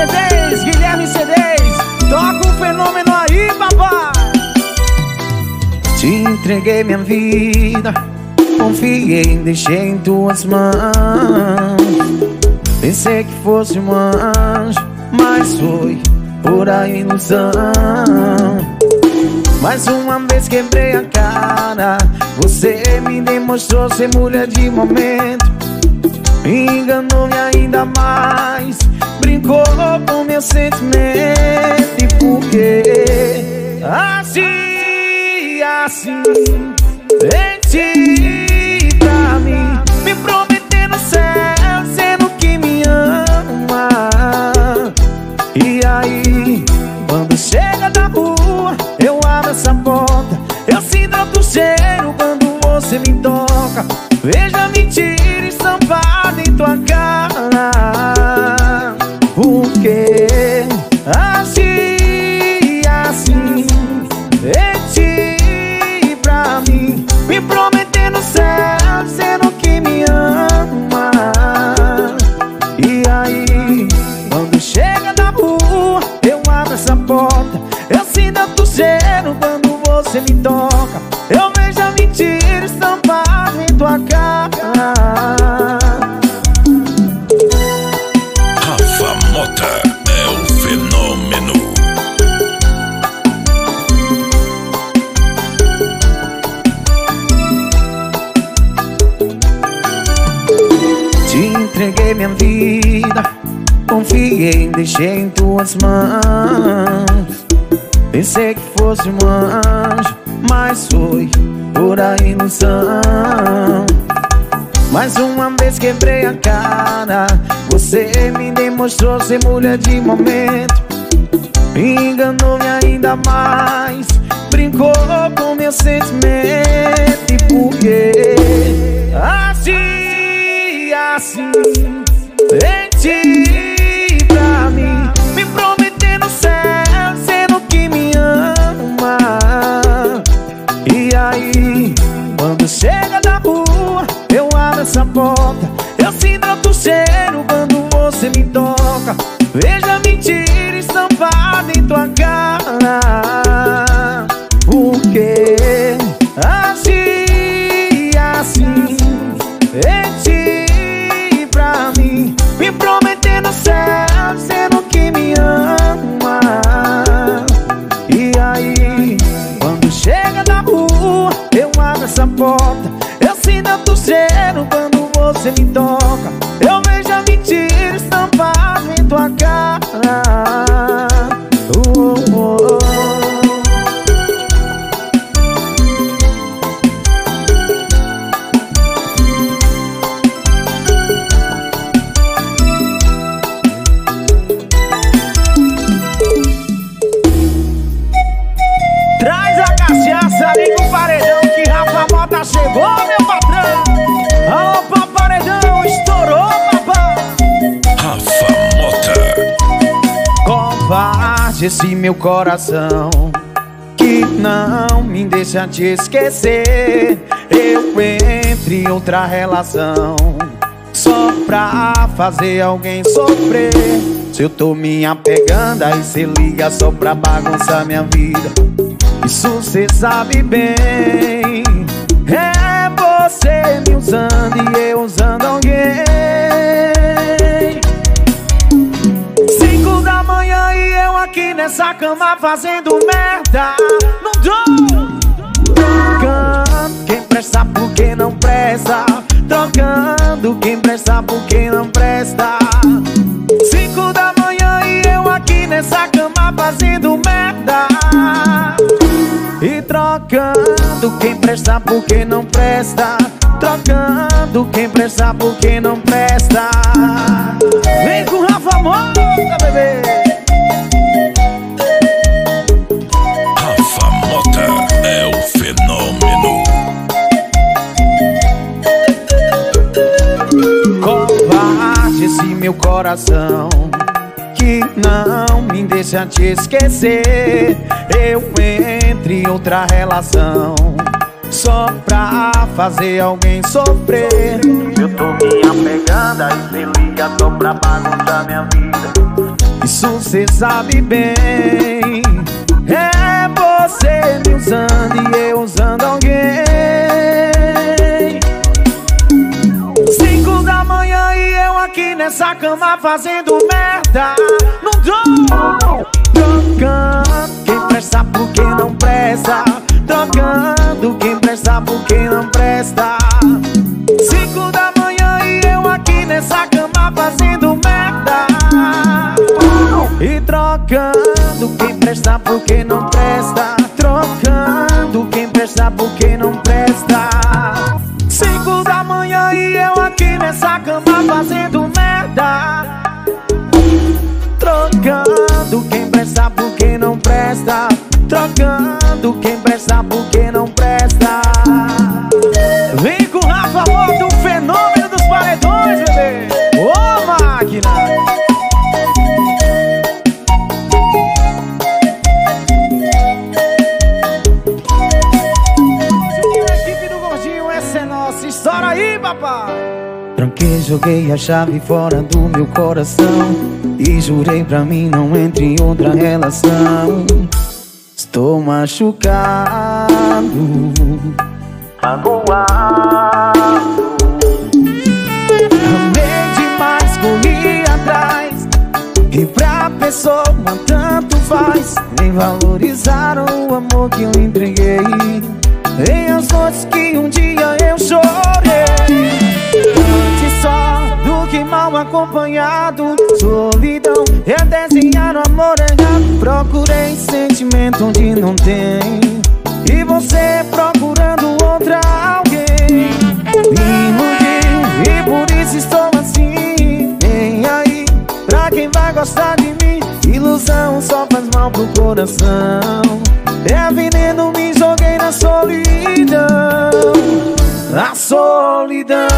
CDs, Guilherme CDs, toca um fenômeno aí, papai. Te entreguei minha vida, confiei, deixei em tuas mãos. Pensei que fosse um anjo, mas foi pura ilusão. Mais uma vez quebrei a cara, você me demonstrou ser mulher de momento. Me enganou e ainda mais brincou com meu sentimento. E por que assim menti pra mim, me prometendo no céu, sendo que me ama. E aí, quando chega da rua, eu abro essa porta, eu sinto outro cheiro quando você me toca. Vejo a mentira estampada em tua cara. Por que assim menti pra mim, me prometendo no céu, dizendo que me ama. E aí, quando chega na rua, eu abro essa porta, eu sinto outro cheiro quando você me toca. Eu vejo a mentira estampada em tua cara. Rafa Mota é o fenômeno. Te entreguei minha vida, confiei, deixei em tuas mãos. Pensei que fosse um anjo, mas foi pura ilusão. Mais uma vez quebrei a cara, você me demonstrou ser mulher de momento. Me enganou e ainda mais brincou com meu sentimento. E por que assim menti pra mim, me prometendo no céu, sendo que me ama. E aí, quando chega da rua, eu abro essa porta, eu sinto outro cheiro quando você me toca. Vejo a mentira estampada em tua cara. Por que assim menti pra mim, me prometendo no céu, dizendo que me ama. E aí, quando chega na rua, eu abro essa porta, eu sinto outro cheiro quando você me toca. Eu vejo a mentira estampada em tua cara. Traz a cachaça, liga o paredão que Rafa Mota chegou, meu patrão. Alô, paredão, estourou, papai. Rafa Mota. Covarde esse meu coração, que não me deixa te esquecer. Eu entro em outra relação, só pra fazer alguém sofrer. Se eu tô me apegando, aí cê liga só pra bagunçar minha vida. Isso cê sabe bem. É você me usando e eu usando alguém. 5 da manhã e eu aqui nessa cama fazendo merda. Não dou. Trocando quem presta porque não presta. Trocando quem presta porque não presta. 5 da manhã e eu aqui nessa cama fazendo merda. E trocando quem presta porque não presta. Trocando quem presta porque não presta. Vem com Rafa Mota, bebê. Rafa Mota é o fenômeno. Covarde esse meu coração, que não me deixa te esquecer. Eu entro em outra relação, só pra fazer alguém sofrer. Eu tô me apegando, aí cê liga só pra bagunçar minha vida. isso cê sabe bem. É você me usando e eu usando alguém. 5 da manhã e eu aqui nessa cama fazendo merda. Não dou. Trocando quem presta por quem não presta. Trocando quem presta por quem não presta. 5 da manhã e eu aqui nessa cama fazendo merda. E trocando quem presta por quem não presta. Trocando quem presta por quem não presta. 5 da manhã e eu aqui nessa cama fazendo merda. Trocando quem presta por quem não presta. Trocando quem presta por quem não presta. Vem com o Rafa Mota, o fenômeno dos paredões, bebê. Ô, máquina! A equipe do Gordinho, essa é nossa. Estoura aí, papai! Tranquei, joguei a chave fora do meu coração e jurei pra mim não entre em outra relação. Estou machucado, magoado. Amei demais, corri atrás e pra pessoa tanto faz. Nem valorizaram o amor que eu entreguei em as noites que um dia eu chorei. Antes só do que mal acompanhado. Solidão é desenhar o amor errado. Procurei sentimento onde não tem e você procurando outra alguém. Me iludi e por isso estou assim. Nem aí pra quem vai gostar de mim. Ilusão só faz mal pro coração. É veneno, me joguei na solidão. A solidão.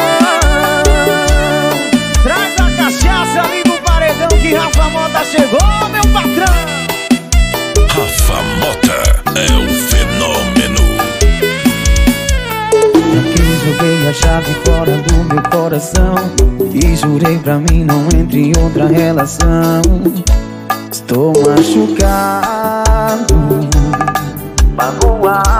Traz a cachaça, liga o paredão que Rafa Mota chegou, meu patrão. Rafa Mota é o fenômeno. Tranquei, joguei a chave fora do meu coração e jurei pra mim não entre em outra relação. Estou machucado, magoado.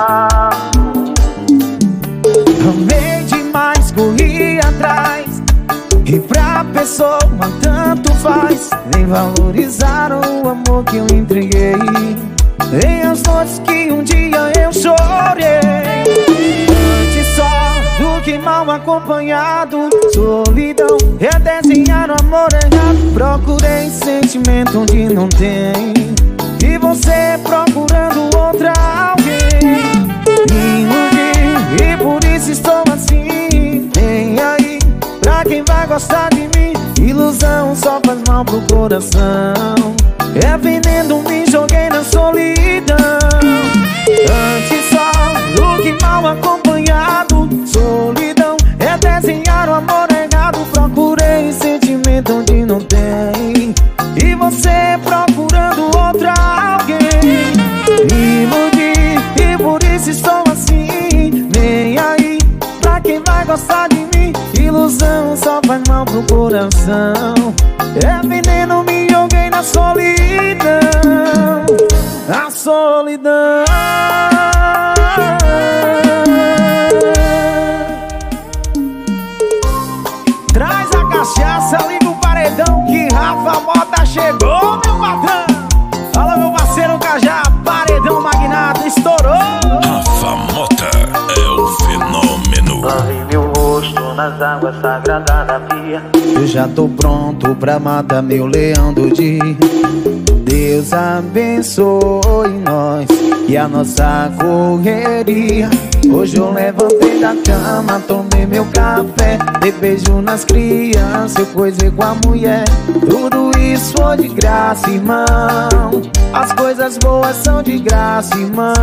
Amei demais, corri atrás e pra pessoa tanto faz. Nem valorizaram o amor que eu entreguei em as noites que um dia eu chorei. Antes só do que mal acompanhado. Solidão é desenhar o amor errado. Procurei sentimento onde não tem e você procurando outra alguém. Me iludi e por isso estou assim. Nem aí pra quem vai gostar de mim. Ilusão só faz mal pro coração. É veneno, me joguei na solidão. Antes só do que mal acompanhado. Solidão é desenhar o amor errado. Procurei sentimento onde não tem e você procurando outra alguém. Me iludi e por isso estou assim. Nem aí pra quem vai gostar de mim. Ilusão só faz mal pro coração. É veneno, me joguei na solidão. A solidão. Traz a cachaça, liga o paredão que Rafa Mota chegou, meu patrão. Fala, meu parceiro Cajá, paredão magnata, estourou. Rafa Mota é o fenômeno. Lavei meu rosto nas águas sagradas da pia. Eu já tô pronto pra matar meu leão do dia. Deus abençoe nós e a nossa correria. Hoje eu levantei da cama, tomei meu café, dei beijo nas crianças, eu coisei com a mulher. Tudo isso foi de graça, irmão. As coisas boas são de graça, irmão.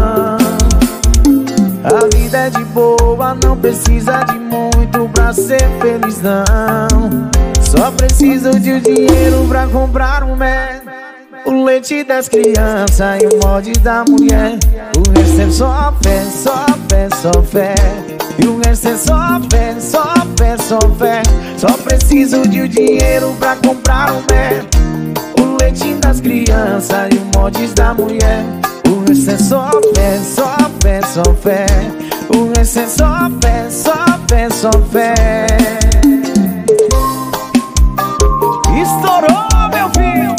A vida é de boa, não precisa de muito pra ser feliz, não. Só preciso de dinheiro pra comprar um mel, o leite das crianças e o molde da mulher. O resto é só fé, só fé, só fé. E o resto é só fé, só fé, só fé. Só preciso de dinheiro pra comprar um mel, das crianças e o mods da mulher. O resto é só fé, só fé, só fé. O resto é só fé, só fé, só fé. Estourou, meu filho.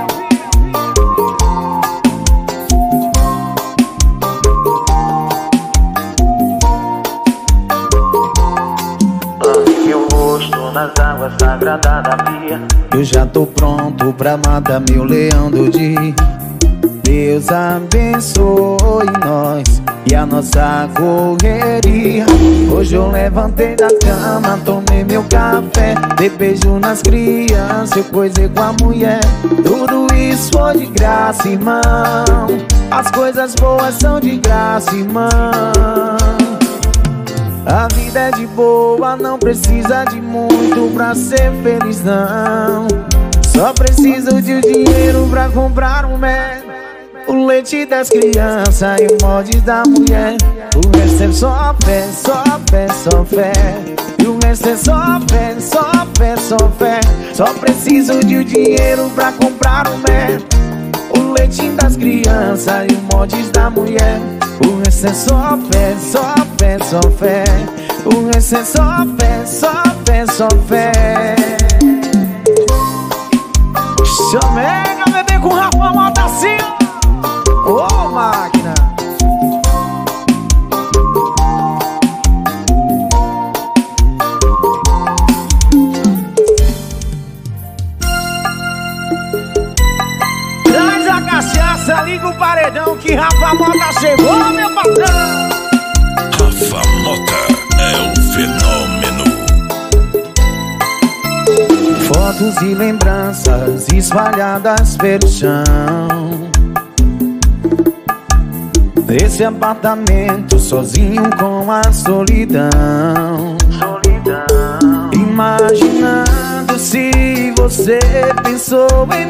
Lave meu rosto nas águas sagradas da via. Eu já tô pronto pra matar meu leão do dia. Deus abençoe nós e a nossa correria. Hoje eu levantei da cama, tomei meu café, dei beijo nas crianças, eu coisei com a mulher. Tudo isso foi de graça, irmão. As coisas boas são de graça, irmão. A vida é de boa, não precisa de muito pra ser feliz, não. Só preciso de dinheiro pra comprar um mel, o leite das crianças e o molde da mulher. O resto é só fé, só fé, só fé. E o resto é só fé, só fé, só fé. Só preciso de dinheiro pra comprar um mel, o leite das crianças e o molde da mulher. O resto é só fé, só fé, só fé. O resto é só fé, só fé, só fé. Chamega, bebê, com o Rafa Mota assim. Ô, máquina. Traz a cachaça, liga o paredão que Rafa Mota chegou, meu patrão. Rafa Mota é o fenômeno. Fotos e lembranças espalhadas pelo chão. Nesse apartamento sozinho com a solidão. Imaginando se você pensou em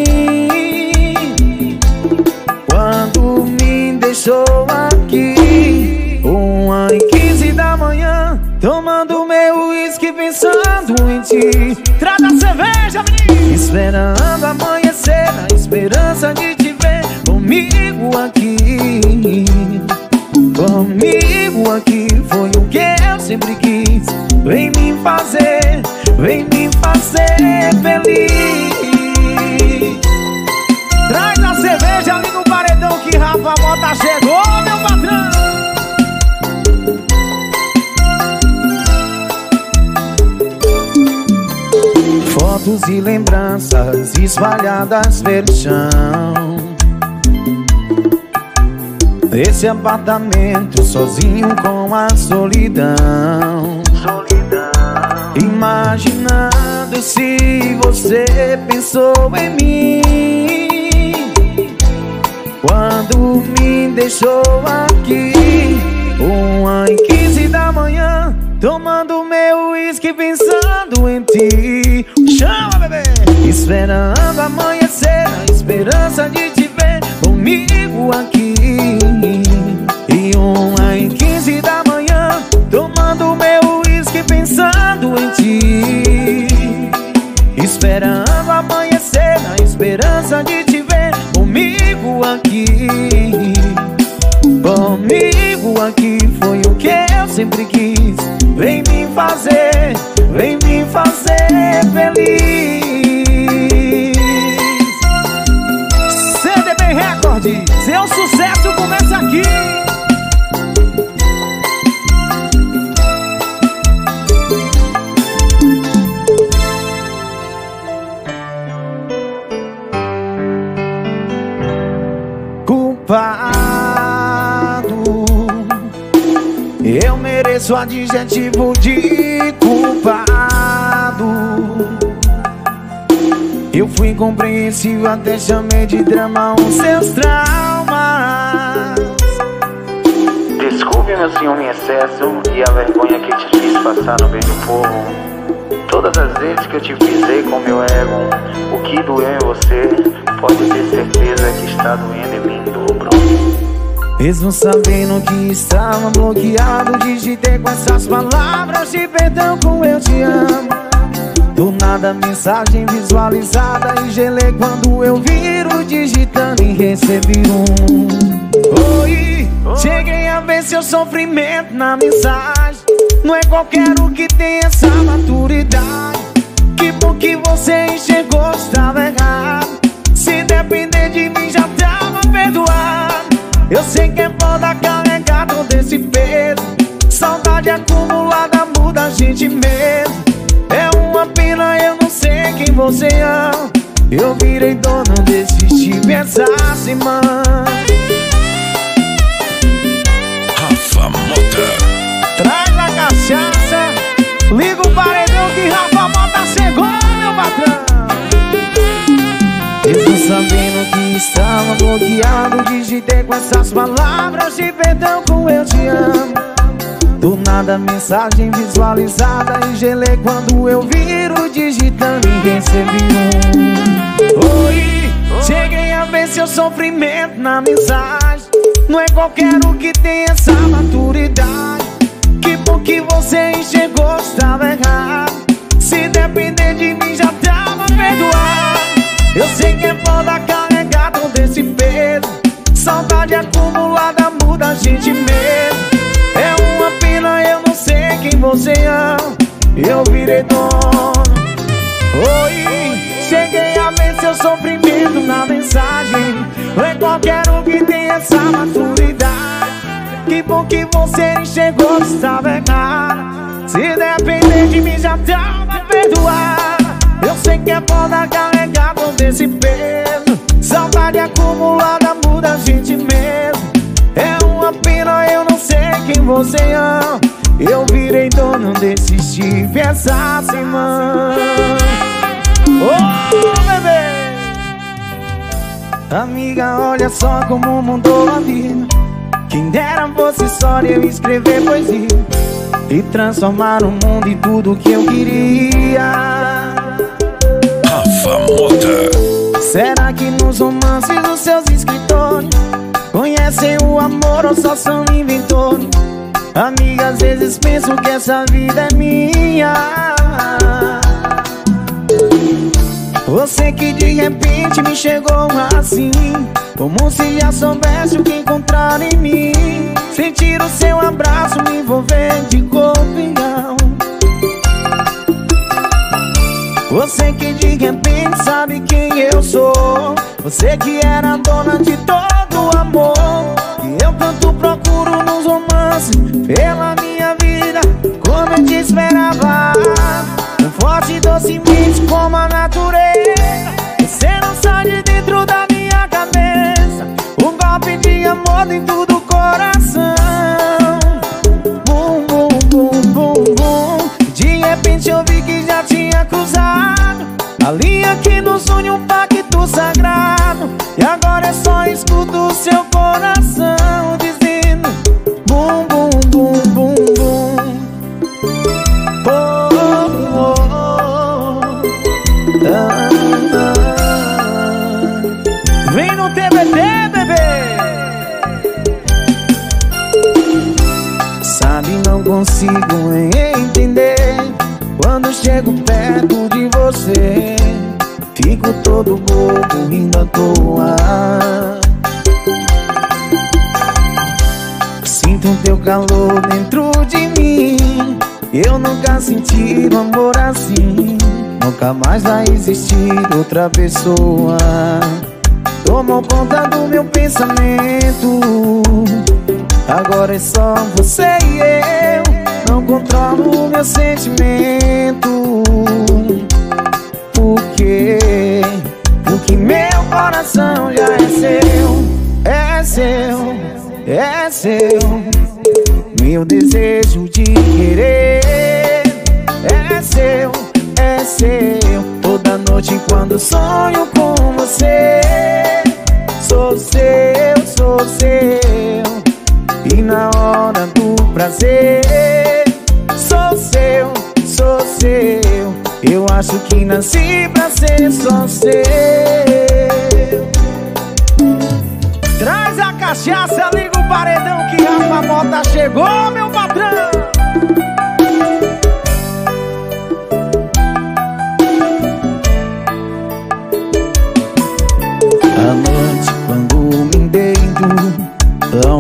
mim quando me deixou aqui. 1h15 da manhã, tomando meu uísque pensando em ti. Traz a cerveja, menino. Esperando amanhecer, na esperança de te ver comigo aqui. Comigo aqui foi o que eu sempre quis. Vem me fazer feliz. Traz a cerveja ali no paredão que Rafa Mota chegou, meu patrão. Fotos e lembranças espalhadas pelo chão. Nesse apartamento sozinho com a solidão. Imaginando se você pensou em mim quando me deixou aqui. 1h15 da manhã, tomando meu uísque pensando em ti. Chama, bebê. Esperando amanhecer, na esperança de te ver comigo aqui. E 1h15 da manhã, tomando meu uísque pensando em ti. Esperando amanhecer, na esperança de te ver comigo aqui. Comigo aqui foi o que eu sempre quis. Vem me fazer feliz. CDB Record, seu sucesso começa aqui. Culpado, eu mereço o adjetivo de culpado. Eu fui incompreensível, até chamei de drama os seus traumas. Desculpe meu ciúme em excesso e a vergonha que te fiz passar no meio do povo. Todas as vezes que eu te pisei com meu ego, o que doeu em você, pode ter certeza que está doendo em mim em dobro. Mesmo sabendo que estava bloqueado, digitei com essas palavras de perdão com eu te amo. Do nada mensagem visualizada e gelei quando eu viro digitando e recebi um oi. Cheguei a ver seu sofrimento na mensagem. Não é qualquer um que tem essa maturidade. Que bom que você enxergou, estava errado. Se depender de mim já tava perdoado. Eu sei que é foda carregar todo esse peso. Saudade acumulada muda a gente mesmo. É uma pena, eu não sei quem você ama. Eu virei dono desse chip, essa semana. Rafa Mota. Traz a cachaça, liga o paredão que Rafa Mota chegou, meu patrão. Mesmo sabendo que estava bloqueado, digitei com essas palavras de perdão com eu te amo. Do nada mensagem visualizada e gelei quando eu viro digitando e recebi um oi. Cheguei a ver seu sofrimento na mensagem. Não é qualquer um que tem essa maturidade. Que bom que você enxergou, estava errado. Se depender de mim já tava perdoado. Eu sei que é foda carregar todo esse peso. Saudade acumulada muda a gente mesmo. É uma pena, eu não sei quem você ama. Eu virei dono. Oi, cheguei a ver seu sofrimento na mensagem. Não é qualquer um que tem essa maturidade. Que bom que você enxergou, estava errado. Se depender de mim já tava perdoado. Eu sei que é foda carregar todo esse peso. Saudade acumulada muda a gente mesmo. É uma pena, eu não sei quem você ama. Eu virei dono desse chip essa semana. Ô, bebê! Amiga, olha só como mudou a vida. Quem dera fosse só eu escrever poesia e transformar o mundo em tudo que eu queria. Rafa Mota. Será que nos romances dos seus escritores conhecem o amor ou só são inventores? Amiga, às vezes penso que essa vida é minha. Você que de repente me chegou assim, como se já soubesse o que encontrar em mim. Sentir o seu abraço me envolver de corpo e alma. Você que de repente sabe quem eu sou. Você que era dona de todo o amor que eu tanto procuro nos romances pela minha vida, como eu te esperava. Tão forte e docemente como a natureza. Você não sai de dentro da minha cabeça. Um golpe de amor dentro do coração. Bum, bum, bum, bum, bum. De repente eu vi que já tinha cruzado a linha que nos une, um pacto sagrado. E agora eu só escuto o seu coração dizendo bum, bum, bum, bum, bum. Oh, oh, oh. Ah, ah. Vem no TBT, bebê! Sabe, não consigo entender. Quando chego perto de você, fico todo bobo, rindo à toa. Sinto o teu calor dentro de mim. Eu nunca senti um amor assim. Nunca mais vai existir outra pessoa. Tomou conta do meu pensamento. Agora é só você e eu. Não controlo o meu sentimento. Por quê? Porque meu coração já é seu. É seu, é seu. Meu desejo de querer é seu, é seu. Toda noite quando sonho com você, sou seu, sou seu. E na hora do prazer, sou seu, sou seu. Eu acho que nasci pra ser só seu. Traz a cachaça, liga o paredão que Rafa Mota chegou, meu patrão.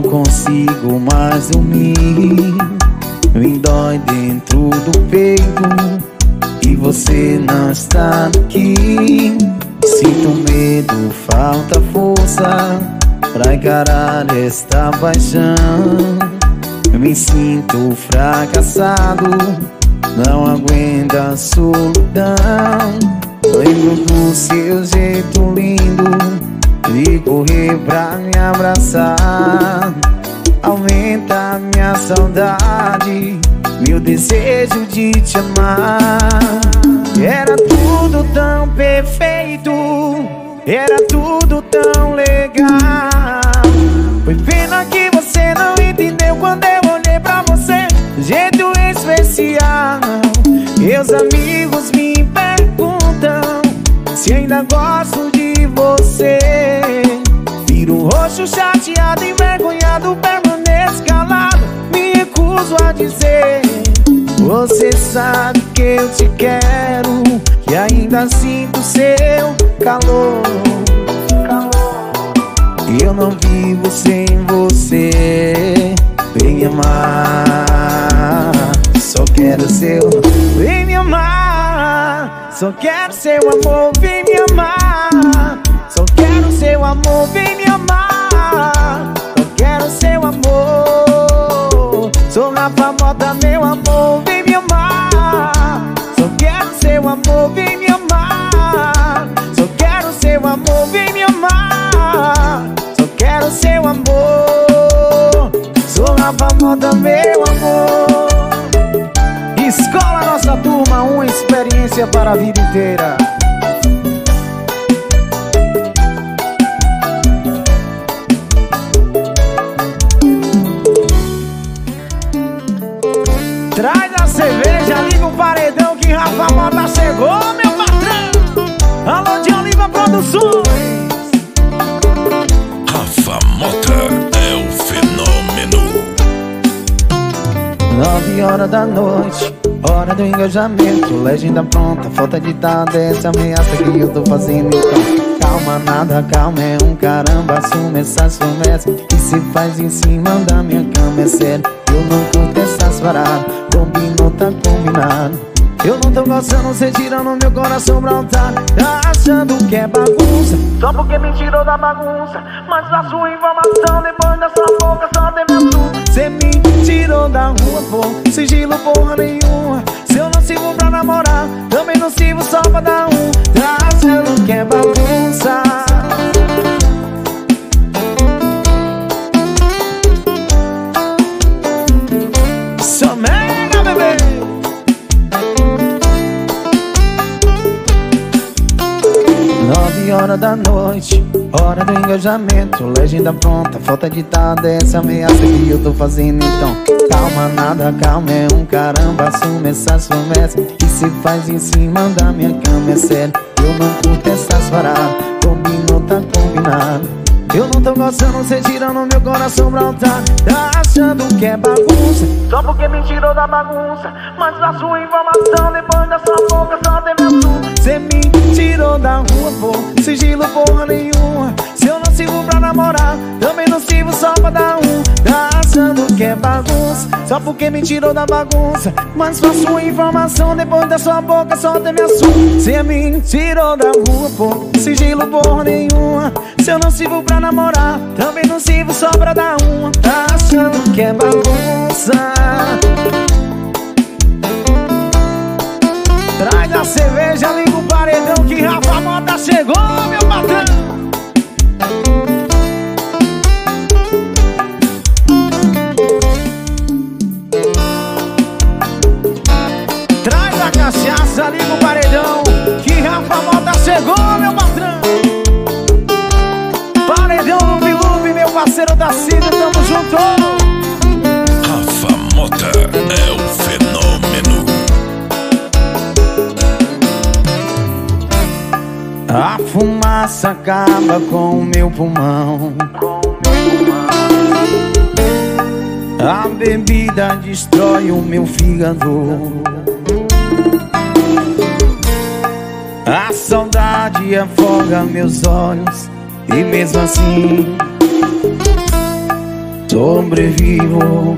consigo mais dormir. Me dói dentro do peito e você não está aqui. Sinto medo, falta força pra encarar esta paixão. Me sinto fracassado, não aguento a solidão. Lembro do seu jeito lindo de correr pra me abraçar. Aumenta a minha saudade, meu desejo de te amar. Era tudo tão perfeito, era tudo tão legal. Foi pena que você não entendeu quando eu olhei pra você de jeito especial. Meus amigos me perguntam se ainda gosto de você. Viro roxo, chateado, envergonhado, permaneço calado, me recuso a dizer. Você sabe que eu te quero, que ainda sinto seu calor. Eu não vivo sem você. Vem me amar, só quero seu. Vem me amar, só quero seu amor. Vem me amar, só quero seu amor. Vem me amar, só quero seu amor. Sou Rafa Mota, meu amor. Vem me amar, só quero seu amor. Vem me amar, só quero seu amor. Vem me amar, só quero seu amor. Sou Rafa Mota, meu amor. Escola Nossa Turma, uma experiência para a vida inteira. Traz a cerveja, liga o paredão que Rafa Mota chegou, meu patrão. Alô de Oliva Produções. Rafa Mota é o fenômeno. 9 horas da noite, hora do engajamento. Legenda pronta, falta de data, essa ameaça que eu tô fazendo. Então calma, nada calma, é um caramba. Assume essas promessas que se faz em cima da minha cama. É sério, eu não curto essas paradas. Combinou, tá combinado. Eu não tô gostando, cê tirando meu coração pra altar. Tá achando que é bagunça, só porque me tirou da bagunça. Mas a sua informação depois da sua boca só tem meu assunto. Cê me tirou da rua, pô, sigilo porra nenhuma. Se eu não sirvo pra namorar, também não sirvo só pra dar um. Tá achando que é bagunça. Só mega, bebê. Hora da noite, hora do engajamento. Legenda pronta, falta de data, essa ameaça que eu tô fazendo. Então calma, nada calma, é um caramba. Assume essas promessas que se faz em cima da minha cama. É sério, eu não curto essas paradas. Combinou, tá combinado. Eu não tô gostando, cê tirando meu coração pra altar. Tá achando que é bagunça, só porque me tirou da bagunça. Mas a sua informação depois da sua boca só tem meu assunto. Cê me tirou da rua, pô, sigilo porra nenhuma. Se eu não sirvo pra namorar, também não sirvo só pra dar um. Tá achando que é bagunça, só porque me tirou da bagunça. Mas a sua informação depois da sua boca só tem meu assunto. Cê me tirou da rua, pô, sigilo porra nenhuma. Se eu não sirvo pra namorar, também não sirvo só pra dar uma. Tá achando que é bagunça. Traz a cerveja, liga o paredão que Rafa Mota chegou, meu patrão. Traz a cachaça, liga o paredão que Rafa Mota chegou, meu patrão. Paredão Lubi, meu parceiro da Cida, tamo junto. Rafa Mota é o fenômeno. A fumaça acaba com o meu pulmão. A bebida destrói o meu fígado. A saudade afoga meus olhos. E mesmo assim sobrevivo.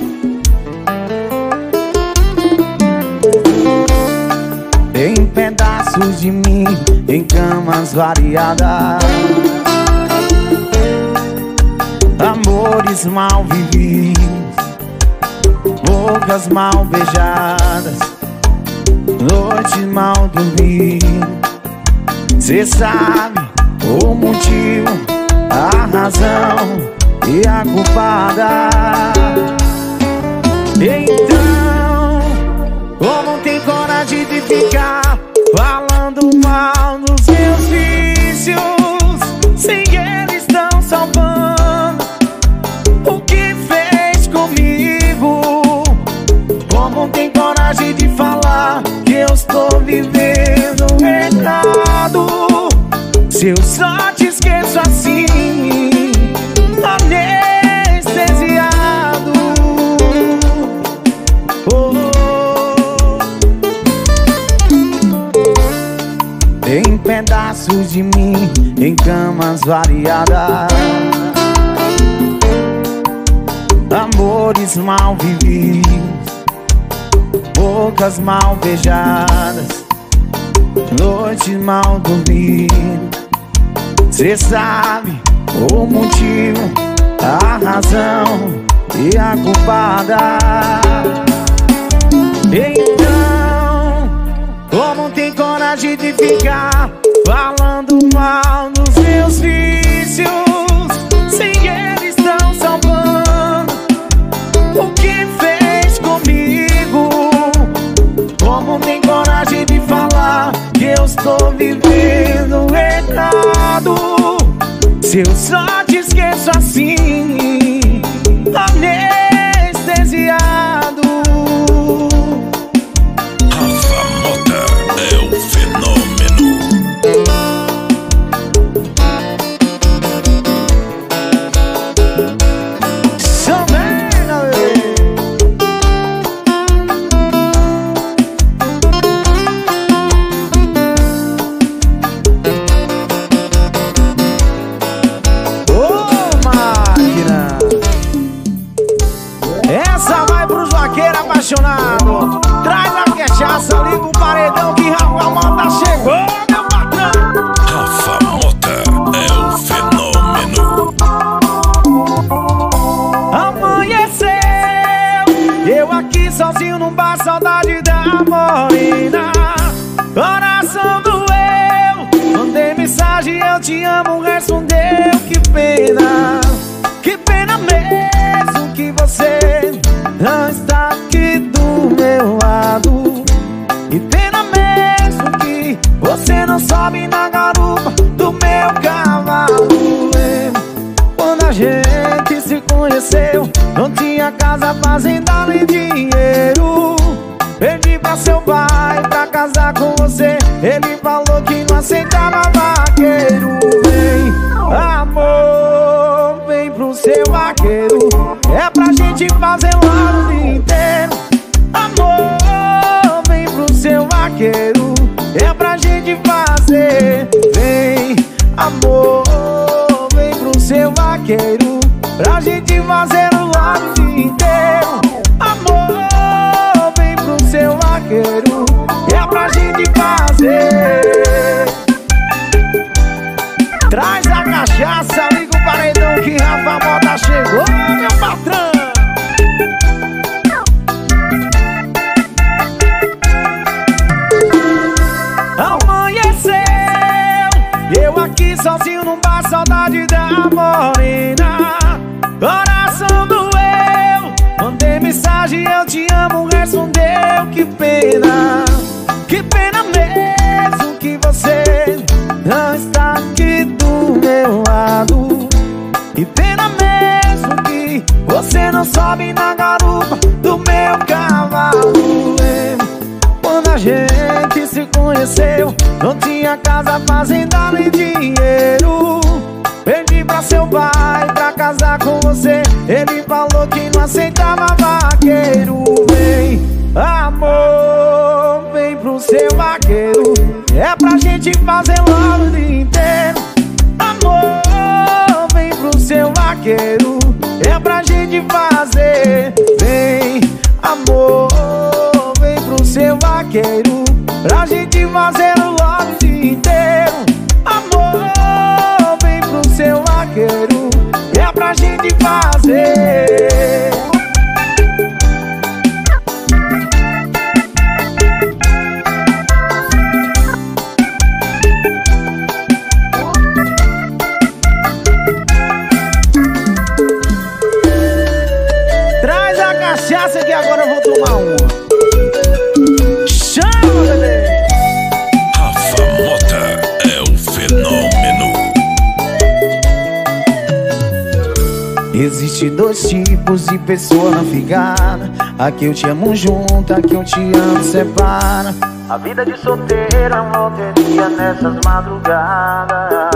Tem pedaços de mim em camas variadas, amores mal vividos, bocas mal beijadas, noites mal dormidas. Cê sabe o motivo, a razão e a culpada. Então, como tem coragem de ficar falando mal dos meus vícios, sem eles estão salvando o que fez comigo? Como tem coragem de falar que eu estou vivendo errado, se eu só te esqueço assim, anestesiado? Oh. Tem pedaços de mim em camas variadas, amores mal vividos, bocas mal beijadas, noites mal dormidas. Cê sabe o motivo, a razão e a culpada. Então, como tem coragem de ficar falando mal dos meus vícios, sem eles estão salvando o que fez comigo? Como tem coragem de falar que eu estou vivendo errado, se eu só te esqueço assim, anestesiado? Rafa Mota é o fenômeno. Apaixonado, traz a cachaça, liga o paredão que Rafa Mota chegou, meu patrão. Rafa Mota é o fenômeno. Amanheceu, eu aqui sozinho num bar, saudade da morena. Coração doeu, mandei mensagem, eu te amo, respondeu. Que pena mesmo que você não está aqui do meu lado. E pena mesmo que você não sobe na garupa do meu cavalo. Quando a gente se conheceu, não tinha casa, fazenda nem dinheiro. Pedi pra seu pai pra casar com você, ele falou que não aceitava vaqueiro. Vem, amor, vem pro seu vaqueiro, é pra gente fazer lá no dia inteiro. Amor, vem pro seu vaqueiro, é pra gente fazer. Vem, amor, vem pro seu vaqueiro, pra gente fazer lá no dia inteiro. Amor, vem pro seu vaqueiro, é pra gente fazer. Traz a cachaça, liga o paredão que Rafa Mota chegou, meu patrão. Amanheceu, eu aqui sozinho num bar, saudade da morena. Coração doeu, mandei mensagem, eu te amo, respondeu. Que pena mesmo que você não está aqui do meu lado. Que pena mesmo que você não sobe na garupa do meu cavalo. Quando a gente se conheceu, não tinha casa, fazenda nem dinheiro. Pedi pra seu pai pra casar com você, ele falou que não aceitava vaqueiro. Vem, amor, vem pro seu vaqueiro, é pra gente fazer lá no dia inteiro. Amor, vem pro seu vaqueiro, é é pra gente fazer. Vem, amor, vem pro seu vaqueiro, pra gente fazer o logo o dia inteiro. Amor, vem pro seu vaqueiro, é pra gente fazer. Traz a cachaça que agora eu vou tomar uma. Chama, bebê! Rafa Mota é o fenômeno. Existe dois tipos de pessoa na ficada: a que eu te amo junto, a que eu te amo separa. A vida de solteira é uma loteria nessas madrugadas.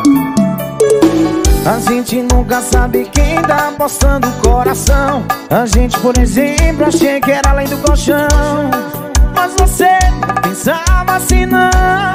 A gente nunca sabe quem tá apostando o coração. A gente, por exemplo, achei que era além do colchão, mas você pensava assim não.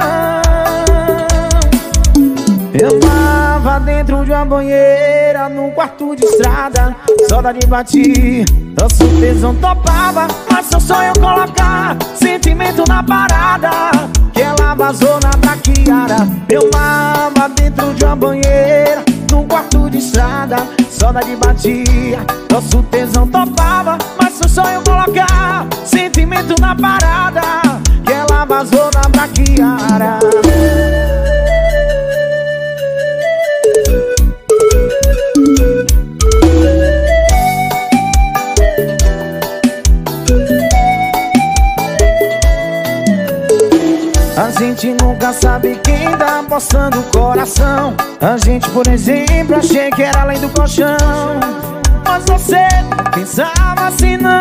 Eu tava dentro de uma banheira, num quarto de estrada, saudade batia, nosso tesão topava, mas seu sonho colocar sentimento na parada, que ela vazou na braquiara. Eu tava dentro de uma banheira, num quarto de estrada, saudade batia, nosso tesão topava, mas seu sonho colocar sentimento na parada, que ela vazou na braquiara. A gente nunca sabe quem tá apostando o coração. A gente, por exemplo, achei que era além do colchão, mas você pensava assim não.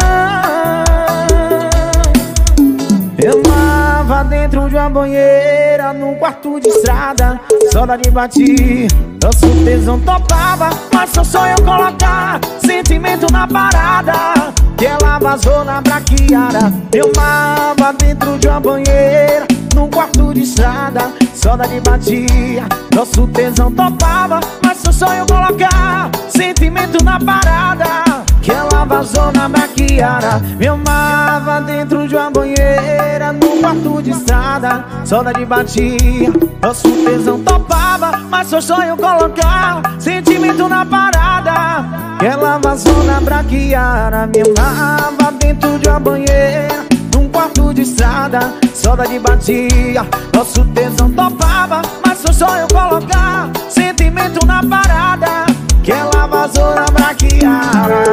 Eu tava dentro de uma banheira, num quarto de estrada, saudade batia, nosso tesão topava, mas seu sonho colocar sentimento na parada, que ela vazou na braquiara. Eu tava dentro de uma banheira, num quarto de estrada, saudade batia, nosso tesão topava, mas seu sonho colocar sentimento na parada, que ela vazou na braquiara. Me amava dentro de uma banheira, num quarto de estrada, saudade batia, nosso tesão topava, mas seu sonho colocar sentimento na parada, que ela vazou na braquiara. Me amava dentro de uma banheira, num quarto de estrada, saudade batia, nosso tesão topava, mas seu sonho colocar sentimento na parada, que ela vazou na braquiara.